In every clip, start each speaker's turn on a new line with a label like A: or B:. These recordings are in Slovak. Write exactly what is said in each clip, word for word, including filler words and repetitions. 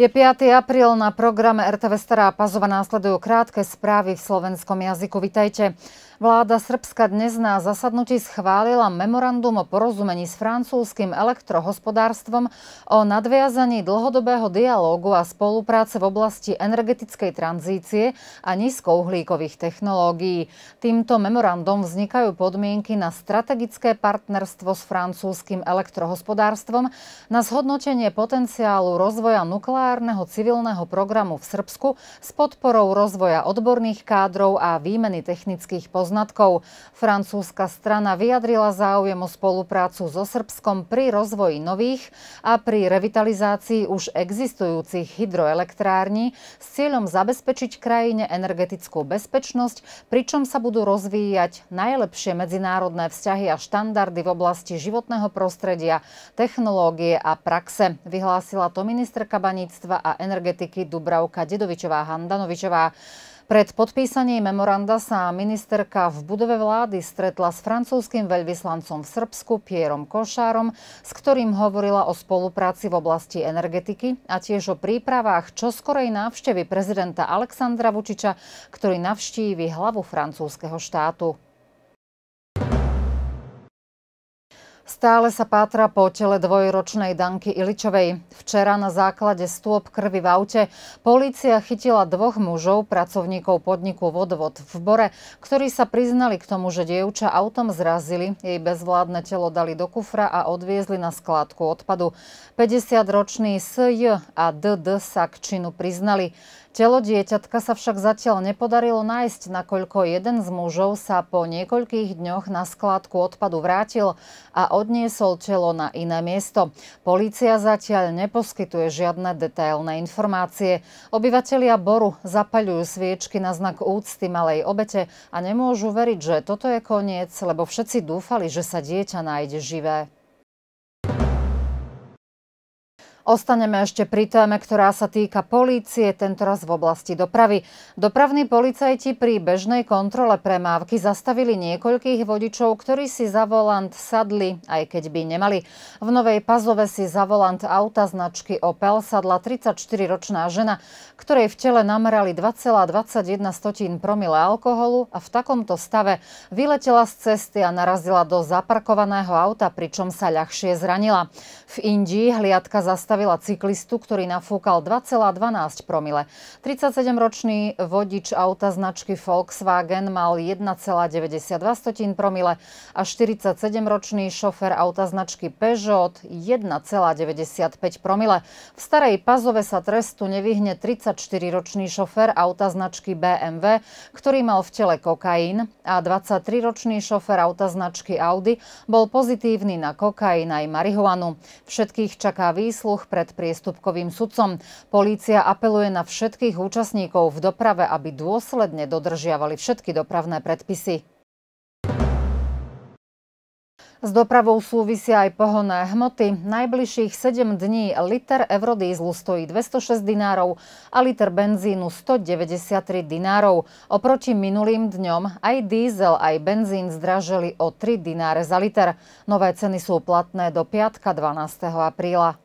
A: Je piateho apríla, na programe er té vé Stará Pazova následujú krátke správy v slovenskom jazyku. Vitajte. Vláda Srbska dnes na zasadnutí schválila memorandum o porozumení s francúzskym elektrohospodárstvom o nadviazaní dlhodobého dialógu a spolupráce v oblasti energetickej tranzície a nízkouhlíkových technológií. Týmto memorandom vznikajú podmienky na strategické partnerstvo s francúzskym elektrohospodárstvom, na zhodnotenie potenciálu rozvoja nukleárneho civilného programu v Srbsku s podporou rozvoja odborných kádrov a výmeny technických poznatkov. Francúzska strana vyjadrila záujem o spoluprácu so Srbskom pri rozvoji nových a pri revitalizácii už existujúcich hydroelektrární s cieľom zabezpečiť krajine energetickú bezpečnosť, pričom sa budú rozvíjať najlepšie medzinárodné vzťahy a štandardy v oblasti životného prostredia, technológie a praxe. Vyhlásila to ministerka baníctva a energetiky Dubravka Dedovičová-Handanovičová. Pred podpísaním memoranda sa ministerka v budove vlády stretla s francúzskym veľvyslancom v Srbsku Pierom Košárom, s ktorým hovorila o spolupráci v oblasti energetiky a tiež o prípravách čoskorej návštevy prezidenta Alexandra Vučiča, ktorý navštívi hlavu francúzskeho štátu. Stále sa pátra po tele dvojročnej Danky Iličovej. Včera na základe stôp krvi v aute polícia chytila dvoch mužov, pracovníkov podniku Vodovod v Bore, ktorí sa priznali k tomu, že dievča autom zrazili, jej bezvládne telo dali do kufra a odviezli na skládku odpadu. päťdesiatročný es j a dé dé sa k činu priznali. Telo dieťatka sa však zatiaľ nepodarilo nájsť, nakoľko jeden z mužov sa po niekoľkých dňoch na skládku odpadu vrátil a odniesol telo na iné miesto. Polícia zatiaľ neposkytuje žiadne detailné informácie. Obyvatelia Boru zapaľujú sviečky na znak úcty malej obete a nemôžu veriť, že toto je koniec, lebo všetci dúfali, že sa dieťa nájde živé. Ostaneme ešte pri téme, ktorá sa týka polície, tentoraz v oblasti dopravy. Dopravní policajti pri bežnej kontrole premávky zastavili niekoľkých vodičov, ktorí si za volant sadli, aj keď by nemali. V Novej Pazove si za volant auta značky Opel sadla tridsaťštyriročná žena, ktorej v tele namerali dva celé dvadsaťjeden promile alkoholu a v takomto stave vyletela z cesty a narazila do zaparkovaného auta, pričom sa ľahšie zranila. V Indii hliadka zastavila cyklistu, ktorý nafúkal dva celé dvanásť promile. tridsaťsedemročný vodič auta značky Volkswagen mal jeden celé deväťdesiatdva promile a štyridsaťsedemročný šofér auta značky Peugeot jeden celé deväťdesiatpäť promile. V Starej Pazove sa trestu nevyhne tridsaťštyriročný šofér auta značky bé em vé, ktorý mal v tele kokain, a dvadsaťtriročný šofér auta značky Audi bol pozitívny na kokain aj marihuanu. Všetkých čaká výsluch pred priestupkovým sudcom. Polícia apeluje na všetkých účastníkov v doprave, aby dôsledne dodržiavali všetky dopravné predpisy. S dopravou súvisia aj pohonné hmoty. Najbližších sedem dní liter eurodízlu stojí dvestošesť dinárov a liter benzínu stodeväťdesiattri dinárov. Oproti minulým dňom aj dízel, aj benzín zdražili o tri dináre za liter. Nové ceny sú platné do piatka dvanásteho apríla.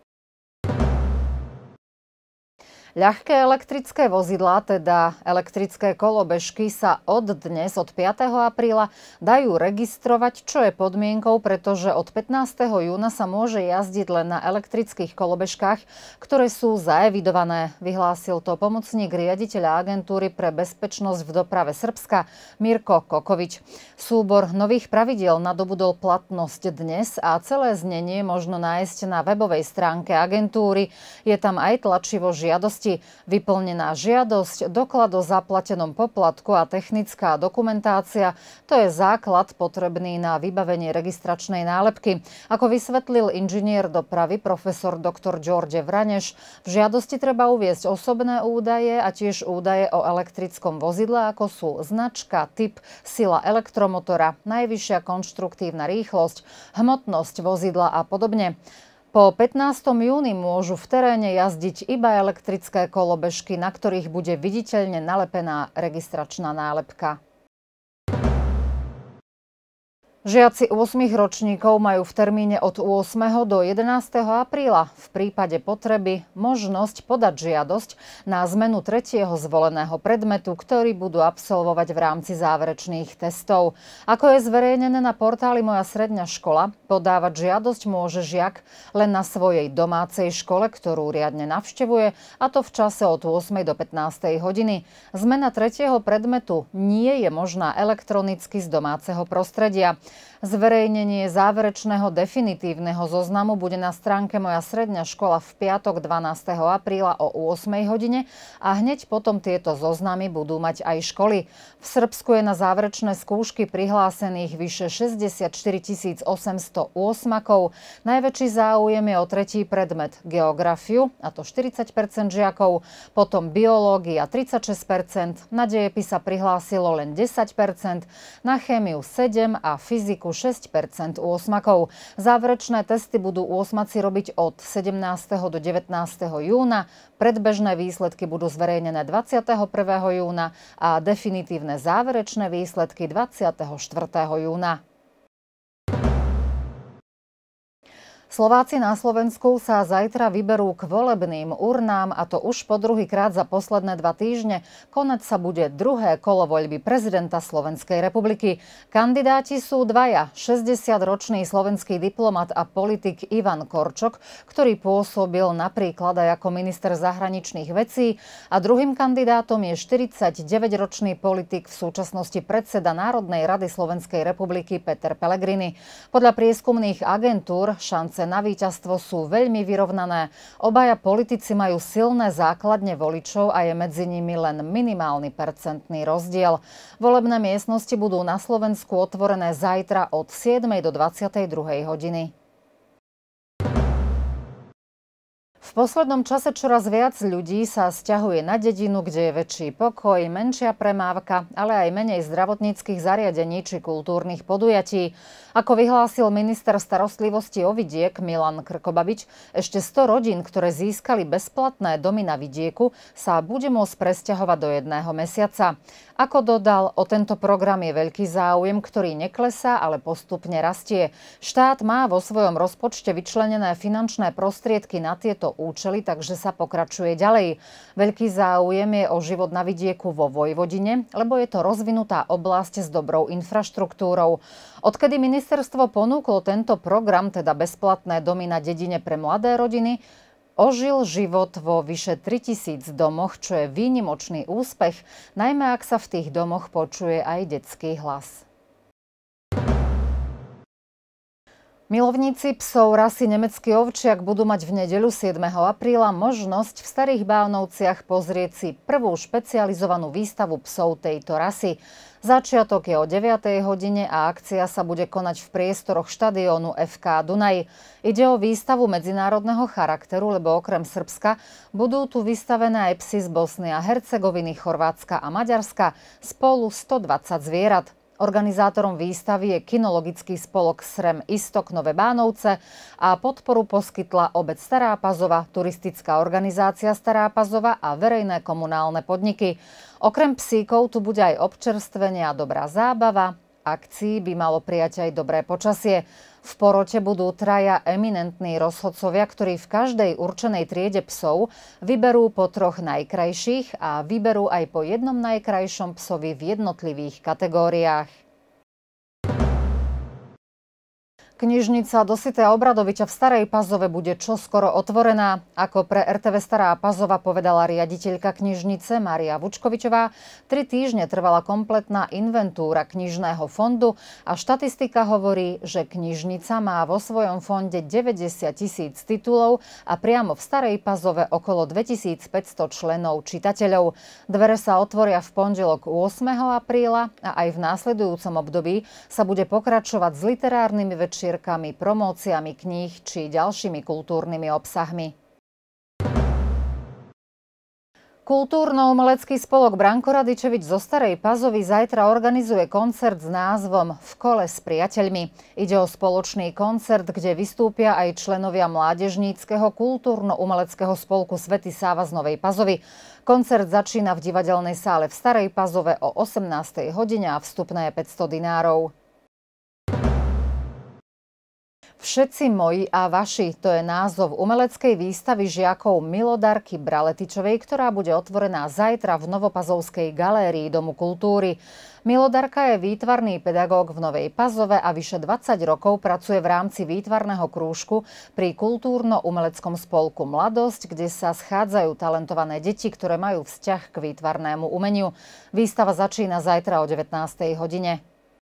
A: Ľahké elektrické vozidlá, teda elektrické kolobežky, sa od dnes, od piateho apríla, dajú registrovať, čo je podmienkou, pretože od pätnásteho júna sa môže jazdiť len na elektrických kolobežkách, ktoré sú zaevidované. Vyhlásil to pomocník riaditeľa agentúry pre bezpečnosť v doprave Srbska Mirko Kokovič. Súbor nových pravidiel nadobudol platnosť dnes a celé znenie možno nájsť na webovej stránke agentúry. Je tam aj tlačivo žiadosť. Vyplnená žiadosť, doklad o zaplatenom poplatku a technická dokumentácia – to je základ potrebný na vybavenie registračnej nálepky. Ako vysvetlil inžinier dopravy profesor doktor Đorđe Vraneš, v žiadosti treba uviesť osobné údaje a tiež údaje o elektrickom vozidle, ako sú značka, typ, sila elektromotora, najvyššia konštruktívna rýchlosť, hmotnosť vozidla a podobne. Po pätnásteho júna môžu v teréne jazdiť iba elektrické kolobežky, na ktorých bude viditeľne nalepená registračná nálepka. Žiaci ôsmich ročníkov majú v termíne od ôsmeho do jedenásteho apríla v prípade potreby možnosť podať žiadosť na zmenu tretieho zvoleného predmetu, ktorý budú absolvovať v rámci záverečných testov. Ako je zverejnené na portáli Moja stredná škola, podávať žiadosť môže žiak len na svojej domácej škole, ktorú riadne navštevuje, a to v čase od ôsmej do pätnástej hodiny. Zmena tretieho predmetu nie je možná elektronicky z domáceho prostredia. Zverejnenie záverečného definitívneho zoznamu bude na stránke Moja stredná škola v piatok dvanásteho apríla o ôsmej hodine a hneď potom tieto zoznamy budú mať aj školy. V Srbsku je na záverečné skúšky prihlásených vyše šesťdesiatštyri tisíc osemsto ôsmakov. Najväčší záujem je o tretí predmet geografiu, a to štyridsať percent žiakov, potom biológia tridsaťšesť percent, na dejepis sa prihlásilo len desať percent, na chémiu sedem percent a fyziku šesť percent ôsmakov. Záverečné testy budú ôsmaci robiť od sedemnásteho do devätnásteho júna. Predbežné výsledky budú zverejnené dvadsiateho prvého júna a definitívne záverečné výsledky dvadsiateho štvrtého júna. Slováci na Slovensku sa zajtra vyberú k volebným urnám, a to už po druhýkrát za posledné dva týždne. Konať sa bude druhé kolo voľby prezidenta Slovenskej republiky. Kandidáti sú dvaja, šesťdesiatročný slovenský diplomat a politik Ivan Korčok, ktorý pôsobil napríklad aj ako minister zahraničných vecí, a druhým kandidátom je štyridsaťdeväťročný politik, v súčasnosti predseda Národnej rady Slovenskej republiky Peter Pellegrini. Podľa prieskumných agentúr šance na víťazstvo sú veľmi vyrovnané. Obaja politici majú silné základne voličov a je medzi nimi len minimálny percentný rozdiel. Volebné miestnosti budú na Slovensku otvorené zajtra od siedmej do dvadsiatej druhej hodiny. V poslednom čase čoraz viac ľudí sa sťahuje na dedinu, kde je väčší pokoj, menšia premávka, ale aj menej zdravotníckych zariadení či kultúrnych podujatí. Ako vyhlásil minister starostlivosti o vidiek Milan Krkobabič, ešte sto rodín, ktoré získali bezplatné domy na vidieku, sa bude môcť presťahovať do jedného mesiaca. Ako dodal, o tento program je veľký záujem, ktorý neklesá, ale postupne rastie. Štát má vo svojom rozpočte vyčlenené finančné prostriedky na tieto účely, takže sa pokračuje ďalej. Veľký záujem je o život na vidieku vo Vojvodine, lebo je to rozvinutá oblasť s dobrou infraštruktúrou. Odkedy ministerstvo ponúklo tento program, teda bezplatné domy na dedine pre mladé rodiny, ožil život vo vyše tritisíc domoch, čo je výnimočný úspech, najmä ak sa v tých domoch počuje aj detský hlas. Milovníci psov rasy nemecký ovčiak budú mať v nedeľu siedmeho apríla možnosť v Starých Bánovciach pozrieť si prvú špecializovanú výstavu psov tejto rasy. Začiatok je o deviatej hodine a akcia sa bude konať v priestoroch štadiónu ef ká Dunaj. Ide o výstavu medzinárodného charakteru, lebo okrem Srbska budú tu vystavené aj psi z Bosny a Hercegoviny, Chorvátska a Maďarska, spolu stodvadsať zvierat. Organizátorom výstavy je kinologický spolok SREM Istok Nové Bánovce a podporu poskytla obec Stará Pazova, turistická organizácia Stará Pazova a verejné komunálne podniky. Okrem psíkov tu bude aj občerstvenie a dobrá zábava. Akcii by malo prijať aj dobré počasie. V porote budú traja eminentní rozhodcovia, ktorí v každej určenej triede psov vyberú po troch najkrajších a vyberú aj po jednom najkrajšom psovi v jednotlivých kategóriách. Knižnica Dositeja Obradoviča v Starej Pazove bude čoskoro otvorená. Ako pre er té vé Stará Pazova povedala riaditeľka knižnice Mária Vučkovičová, tri týždne trvala kompletná inventúra knižného fondu a štatistika hovorí, že knižnica má vo svojom fonde deväťdesiat tisíc titulov a priamo v Starej Pazove okolo dvetisícpäťsto členov čitateľov. Dvere sa otvoria v pondelok ôsmeho apríla a aj v následujúcom období sa bude pokračovať s literárnymi večiermi, promóciami kníh či ďalšími kultúrnymi obsahmi. Kultúrno-umelecký spolok Branko Radičevič zo Starej Pazovy zajtra organizuje koncert s názvom V kole s priateľmi. Ide o spoločný koncert, kde vystúpia aj členovia mládežníckeho kultúrno-umeleckého spolku Svätý Sáva z Novej Pazovy. Koncert začína v divadelnej sále v Starej Pazove o osemnástej hodine a vstupné je päťsto dinárov. Všetci moji a vaši, to je názov umeleckej výstavy žiakov Milodarky Braletičovej, ktorá bude otvorená zajtra v Novopazovskej galérii Domu kultúry. Milodarka je výtvarný pedagóg v Novej Pazove a vyše dvadsať rokov pracuje v rámci výtvarného krúžku pri kultúrno-umeleckom spolku Mladosť, kde sa schádzajú talentované deti, ktoré majú vzťah k výtvarnému umeniu. Výstava začína zajtra o devätnástej hodine.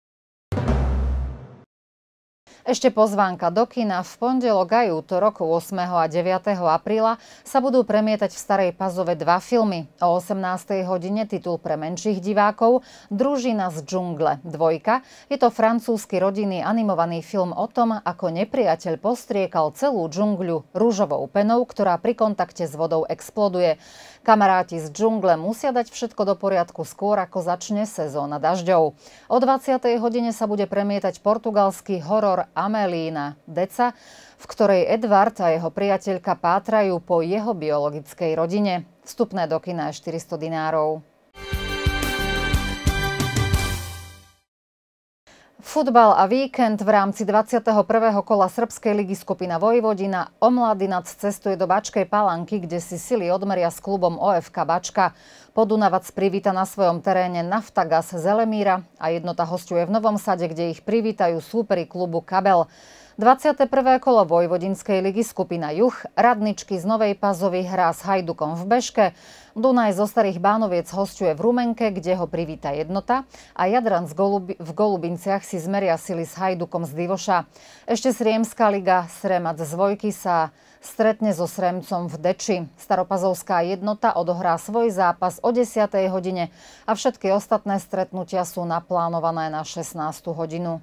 A: Ešte pozvánka do kina. V pondelok aj útorok ôsmeho a deviateho apríla sa budú premietať v Starej Pazove dva filmy. O osemnástej hodine titul pre menších divákov Družina z džungle dvojka. Je to francúzsky rodinný animovaný film o tom, ako nepriateľ postriekal celú džungľu ružovou penou, ktorá pri kontakte s vodou exploduje. Kamaráti z džungle musia dať všetko do poriadku skôr, ako začne sezóna dažďov. O dvadsiatej hodine sa bude premietať portugalský horor Amelína Deca, v ktorej Edward a jeho priateľka pátrajú po jeho biologickej rodine. Vstupné do kina je štyristo dinárov. Futbal a víkend. V rámci dvadsiateho prvého kola srbskej ligy skupina Vojvodina Omladinac cestuje do Bačkej Palanky, kde si sily odmeria s klubom ó ef ká Bačka. Podunavac privíta na svojom teréne Naftagaz Zelemíra a Jednota hosťuje v Novom Sade, kde ich privítajú súperi klubu Kabel. dvadsiate prvé kolo Vojvodinskej ligy skupina Juh Radničky z Novej Pazovy hrá s Hajdukom v Beške. Dunaj zo Starých Bánoviec hosťuje v Rumenke, kde ho privíta Jednota a Jadran v Golubinciach si zmeria sily s Hajdukom z Divoša. Ešte Sriemská liga Sremac z Vojky sa stretne so Sremcom v Deči. Staropazovská Jednota odohrá svoj zápas o desiatej hodine a všetky ostatné stretnutia sú naplánované na šestnástu hodinu.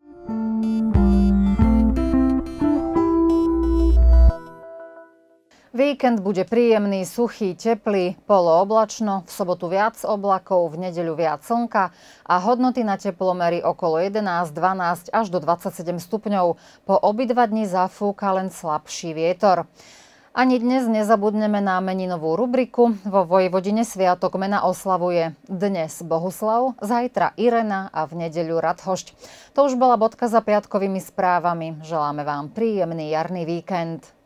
A: Víkend bude príjemný, suchý, teplý, polooblačno, v sobotu viac oblakov, v nedeľu viac slnka a hodnoty na teplomery okolo jedenásť, dvanásť až do dvadsaťsedem stupňov. Po obidva dni zafúka len slabší vietor. Ani dnes nezabudneme na meninovú rubriku. Vo Vojvodine sviatok mena oslavuje dnes Bohuslav, zajtra Irena a v nedeľu Radhošť. To už bola bodka za piatkovými správami. Želáme vám príjemný jarný víkend.